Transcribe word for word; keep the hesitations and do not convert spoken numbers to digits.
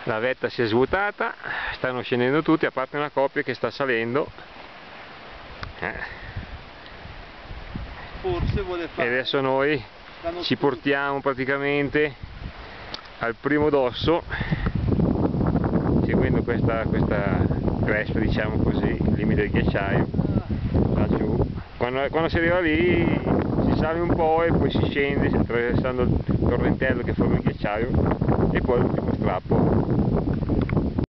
La vetta si è svuotata, stanno scendendo tutti a parte una coppia che sta salendo. Eh. Forse vuole fare. E adesso noi ci portiamo praticamente al primo dosso, seguendo questa, questa cresta, diciamo così, il limite del ghiacciaio, laggiù. Quando, quando si arriva lì si sale un po' e poi si scende attraversando il torrentello che forma il ghiacciaio e poi l'ultimo strappo.